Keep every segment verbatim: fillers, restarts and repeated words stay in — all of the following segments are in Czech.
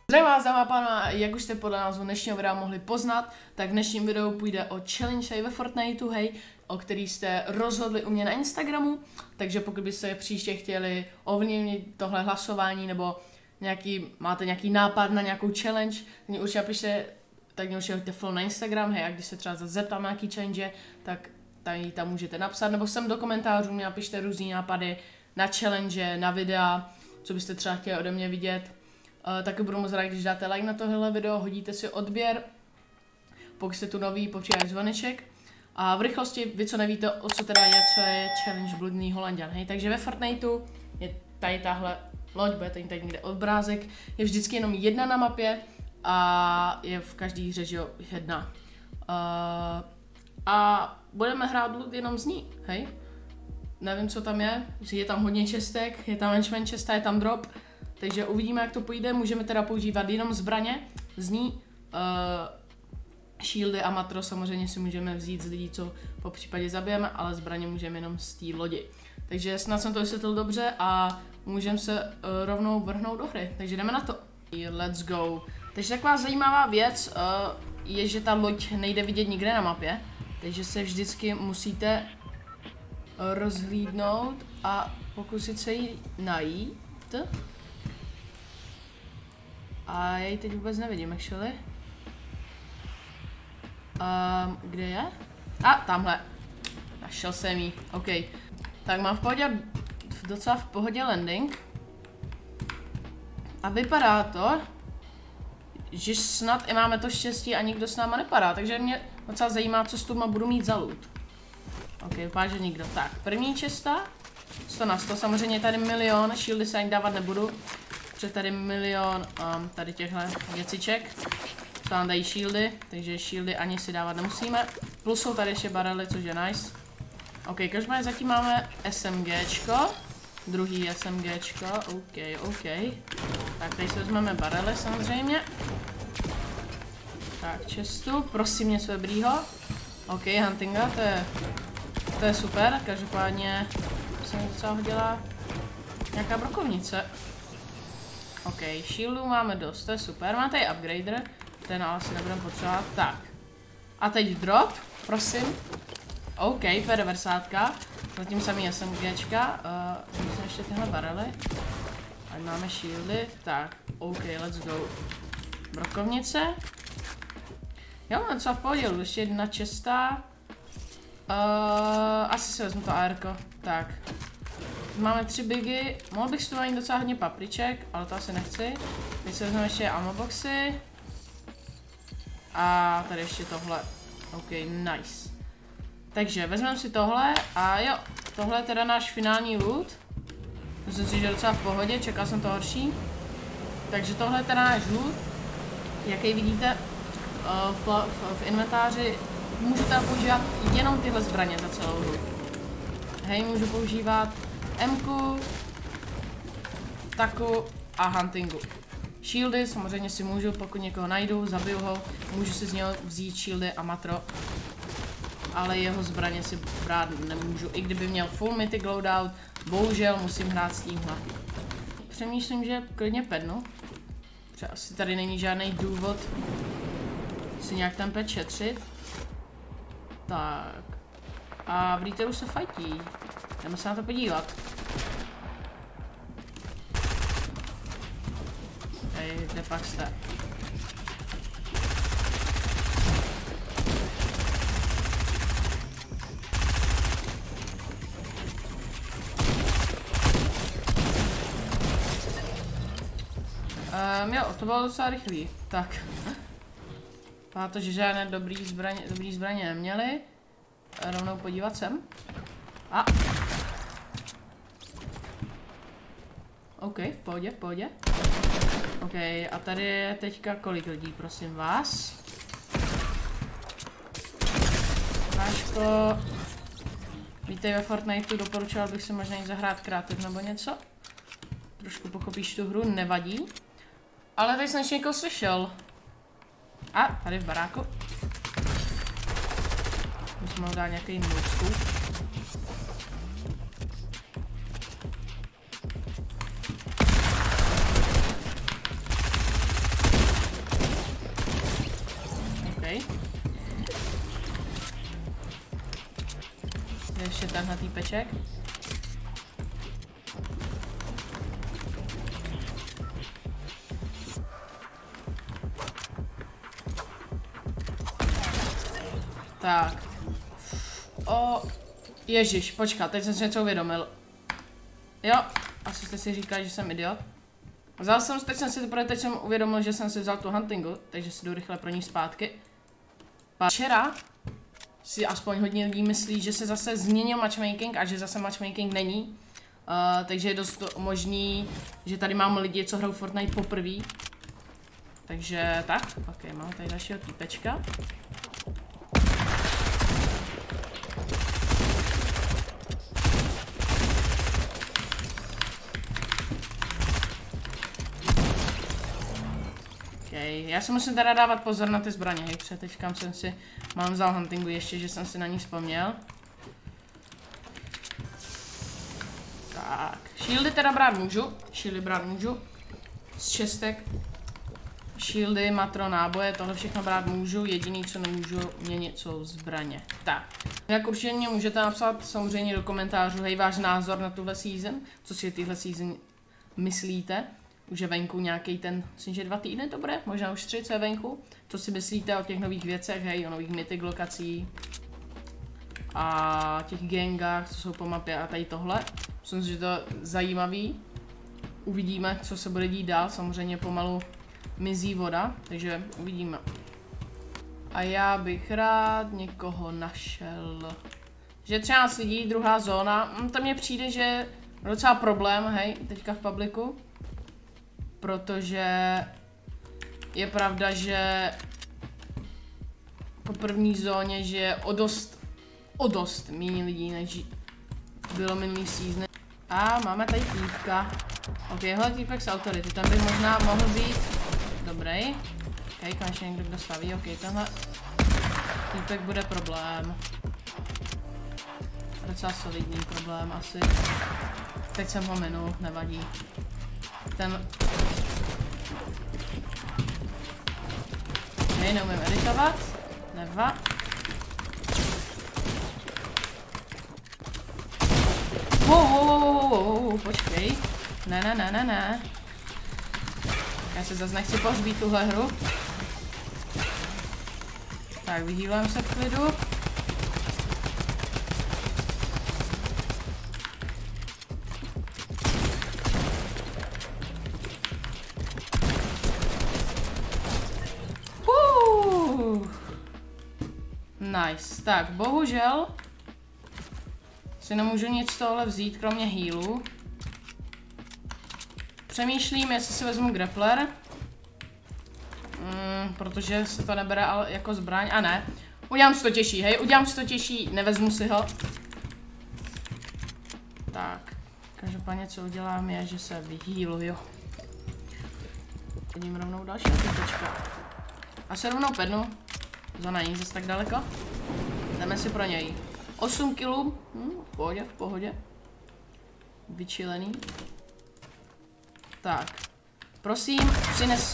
Zdravím vás, dámy a pánové, jak už jste podle názvu dnešního videa mohli poznat, tak v dnešním videu půjde o challenge ve Fortniteu, hej, o který jste rozhodli u mě na Instagramu, takže pokud byste příště chtěli ovlivnit tohle hlasování nebo nějaký, máte nějaký nápad na nějakou challenge, tak mě určitě napište, tak mě určitě hoďte follow na Instagram, hej, a když se třeba zeptám na nějaký challenge, tak tady tam můžete napsat, nebo sem do komentářů mě napište různý nápady na challenge, na videa, co byste třeba chtěli ode mě vidět. Uh, taky budu moc rád, když dáte like na tohle video, hodíte si odběr, pokud jste tu nový, popřípadě zvoneček. A v rychlosti, vy co nevíte, o co teda je, co je challenge Bludný Holanďan, hej, takže ve Fortniteu je tady tahle loď, bude tady, tady někde obrázek, je vždycky jenom jedna na mapě a je v každý hře, že jo, jedna. Uh, a budeme hrát Blood jenom z ní, hej. Nevím, co tam je, je tam hodně čestek, je tam henchman česta, je tam drop. Takže uvidíme, jak to půjde, můžeme teda používat jenom zbraně, z ní, uh, shieldy a matro samozřejmě si můžeme vzít z lidí, co po případě zabijeme, ale zbraně můžeme jenom z té lodi. Takže snad jsem to vysvětlil dobře a můžeme se uh, rovnou vrhnout do hry, takže jdeme na to. Let's go. Takže taková zajímavá věc uh, je, že ta loď nejde vidět nikde na mapě, takže se vždycky musíte uh, rozhlídnout a pokusit se ji najít. A já ji teď vůbec nevidím, actually. Um, kde je? A, tamhle. Našel jsem ji, OK. Tak mám v pohodě, docela v pohodě landing. A vypadá to, že snad i máme to štěstí a nikdo s náma nepadá, takže mě docela zajímá, co s tu budu mít za loot. OK, vypadá, že nikdo. Tak, první česta. sto na sto, samozřejmě je tady milion, shieldy se ani dávat nebudu. Protože tady milion um, tady těchto věciček, co nám dají shieldy, takže shieldy ani si dávat nemusíme. Plus jsou tady ještě barely, což je nice. OK, každopádně zatím máme SMGčko, druhý SMGčko, OK, OK. Tak tady si vezmeme barely samozřejmě. Tak, čestu, prosím něco dobrýho. OK, huntinga, to je, to je super, každopádně se mi docela hodila nějaká brokovnice. OK, shieldů máme dost, to je super, máme tady upgrader, ten ale si nebudeme potřebovat, tak. A teď drop, prosím. OK, P devadesát, zatím samý SMGčka, uh, myslím ještě tyhle barely. Ať máme shieldy, tak, OK, let's go. Brokovnice. Jo, mám co v pohodě, ještě jedna česta. Uh, asi si vezmu to A R ko, tak. Máme tři bigy, mohl bych si tu mít docela hodně papriček, ale to asi nechci. Teď si vezmeme ještě ammo boxy. A tady ještě tohle. OK, nice. Takže vezmeme si tohle a jo, tohle je teda náš finální loot. Myslím si, že je docela v pohodě, čekal jsem to horší. Takže tohle je teda náš loot. Jaký vidíte uh, v, v, v inventáři, můžete používat jenom tyhle zbraně za celou hru. Hej, můžu používat Mku, taku a huntingu. Shieldy samozřejmě si můžu, pokud někoho najdu, zabiju ho, můžu si z něho vzít shieldy a matro. Ale jeho zbraně si brát nemůžu, i kdyby měl full mythic loadout, bohužel musím hrát s tímhle. Přemýšlím, že klidně pednu, protože asi tady není žádný důvod si nějak ten pet šetřit. Tak. A v Reateru se fightí. Jdeme se na to podívat. Hej, kde pak jste? Um, jo, to bylo docela rychlý. Tak. Vypadá to, že žádné dobrý zbraně, dobrý zbraně neměli. Rovnou podívat sem. A. OK, v pohodě, v pohodě. OK, a tady je teďka kolik lidí, prosím vás. Váško. Víte, ve Fortniteu doporučoval bych si možná jít zahrát kreativ nebo něco. Trošku pochopíš tu hru, nevadí. Ale tady jsem ještě někoho slyšel. A, tady v baráku. Musím ho dát nějaký můstku. Ještě tenhle týpeček. Tak. O, ježiš, počkat, teď jsem si něco uvědomil. Jo, asi jste si říkali, že jsem idiot. Vzal jsem, teď jsem si teprve teď jsem uvědomil, že jsem si vzal tu huntingu, takže si jdu rychle pro ní zpátky. Včera si aspoň hodně lidí myslí, že se zase změnil matchmaking a že zase matchmaking není. Uh, takže je dost možný, že tady mám lidi, co hrajou Fortnite poprvé. Takže tak, ok, mám tady dalšího týpečka. Okay. Já si musím teda dávat pozor na ty zbraně, hej, protože teďka jsem si, mám vzal huntingu ještě, že jsem si na ní vzpomněl. Tak, shieldy teda brát můžu, shieldy brát můžu, z čestek, shieldy, matro, náboje, tohle všechno brát můžu, jediný co nemůžu měnit jsou zbraně. Tak, jak určitě mě můžete napsat samozřejmě do komentářů, hej, váš názor na tuhle season, co si tyhle season myslíte. Už je venku nějaký ten, myslím, že dva týdny to bude, možná už tři, co je venku. Co si myslíte o těch nových věcech, hej, o nových mythic lokací a těch gangách, co jsou po mapě a tady tohle. Myslím si, že to je zajímavý. Uvidíme, co se bude dít dál, samozřejmě pomalu mizí voda, takže uvidíme. A já bych rád někoho našel. Že třináct lidí, druhá zóna, to mně přijde, že je docela problém, hej, teďka v publiku. Protože je pravda, že po první zóně, že je o dost, o dost méně lidí, než bylo minulý season. A máme tady týpka. Ok, hele týpek z Authority, ten by možná mohl být dobrý. Ok, konečně někdo kdo staví, ok, tenhle týpek bude problém. Docela solidní problém asi. Teď jsem ho minul, nevadí. Ten... Nej, neumím editovat. Neva. Wow, wow, wow, wow, wow, počkej. Ne, ne, ne, ne, ne. Já se zase nechci pohřbít tuhle hru. Tak, vyhýlám se v klidu. Nice. Tak, bohužel si nemůžu nic z tohle vzít, kromě healu. Přemýšlím, jestli si vezmu grappler. Mm, protože se to nebere ale jako zbraň. A ne. Udělám si to těžší, hej, udělám si to těžší, nevezmu si ho. Tak. Každopádně, co udělám, je, že se vyhealuju. Vidím rovnou další typečka. A se rovnou pednu. Zóna není zase tak daleko. Jdeme si pro něj. osm kilů. Hm, v pohodě, v pohodě. Vyčilený. Tak. Prosím, přines.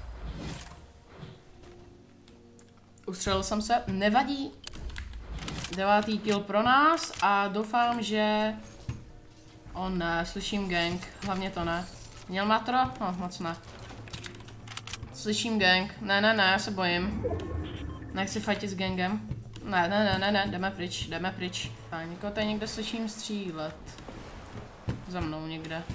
Ustřelil jsem se. Nevadí. Devátý kill pro nás a doufám, že... O ne, slyším gang. Hlavně to ne. Měl matro? No, moc ne. Slyším gang. Ne, ne, ne, já se bojím. Nechci fightit s gangem. Ne, ne, ne, ne, ne, jdeme pryč, jdeme pryč. A někoho tady někde slyším střílet. Za mnou někde.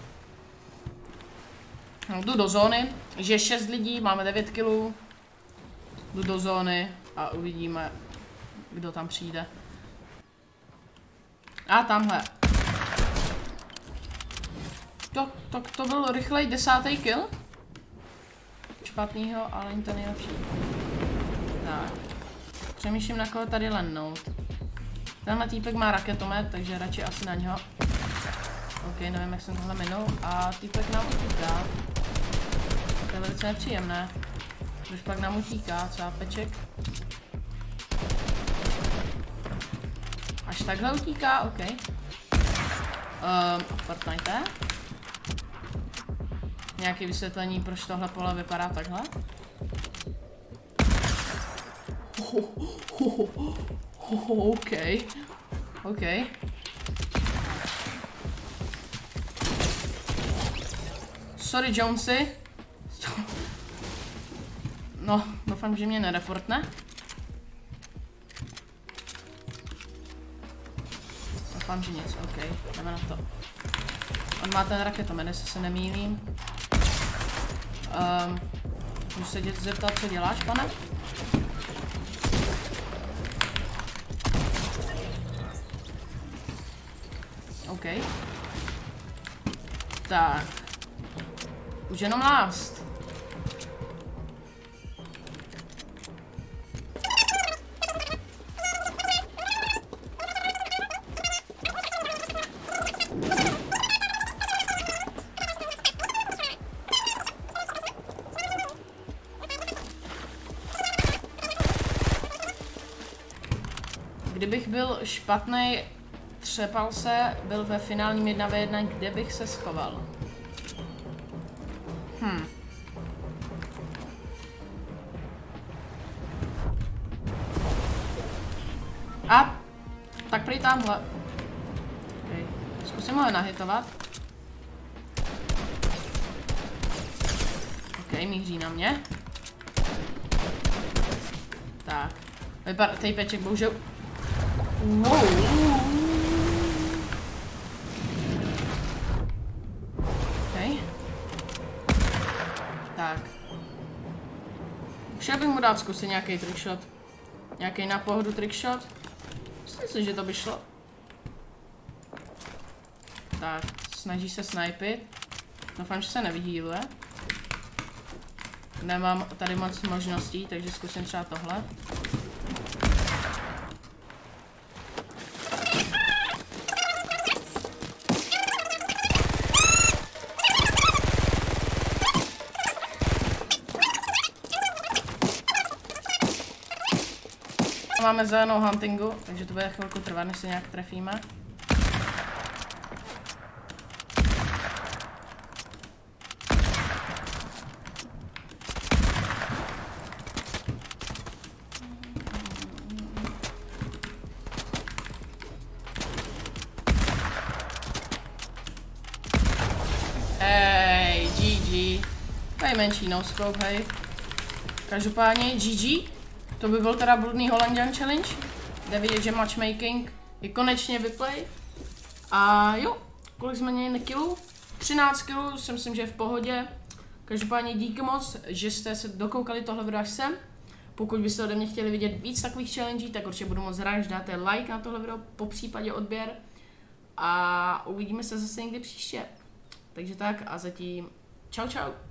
No, jdu do zóny, že je šest lidí, máme devět kilů. Jdu do zóny a uvidíme, kdo tam přijde. A tamhle. To, to, to byl rychlej desátý kill. Špatnýho, ale není to nejlepší. Tak. Přemýšlím, na koho tady lendnout. Tenhle týpek má raketomet, takže radši asi na něho. Ok, nevím, jak jsem tohle minul. A týpek nám utíká. To je velice nepříjemné. Když pak nám utíká, cápeček. Až takhle utíká, ok. Um, Fortnite. Nějaké vysvětlení, proč tohle pole vypadá takhle? Oh, oh, oh, oh, oh, OK. OK. Sorry, Jonesy. No, doufám, že mě nereportne. Doufám, že nic, OK, jdeme na to. On má ten raketomet, jestli se nemýlím. Um, můžu se tě zeptat, co děláš, pane? OK. Tak. Už jenom last. Kdybych byl špatný, třepal se, byl ve finálním jedna ve jedna, kde bych se schoval? Hm. A tak prý tamhle. Okay. Zkusím ho nahitovat. OK, míří na mě. Tak. Vypadá, tej peček bohužel. Wow. OK. Tak. Šel bych mu dát zkusit nějaký trickshot. Nějaký na pohodu trickshot. Myslím si, že to by šlo. Tak, snaží se snipit. Doufám, že se nevyhýluje. Nemám tady moc možností, takže zkusím třeba tohle. Máme zelenou huntingu, takže to bude chvilku trvat, než se nějak trefíme. Hej, G G. Tady menší no scope, hej. Každopádně G G. To by byl teda bludný Holandian Challenge. Jde vidět, že matchmaking je konečně vyplay. A jo, kolik jsme měli kilů? třináct kilů, si myslím, že je v pohodě. Každopádně díky moc, že jste se dokoukali tohle video až sem. Pokud byste ode mě chtěli vidět víc takových challenge, tak určitě budu moc rád, že dáte like na tohle video, po případě odběr. A uvidíme se zase někdy příště. Takže tak a zatím čau čau.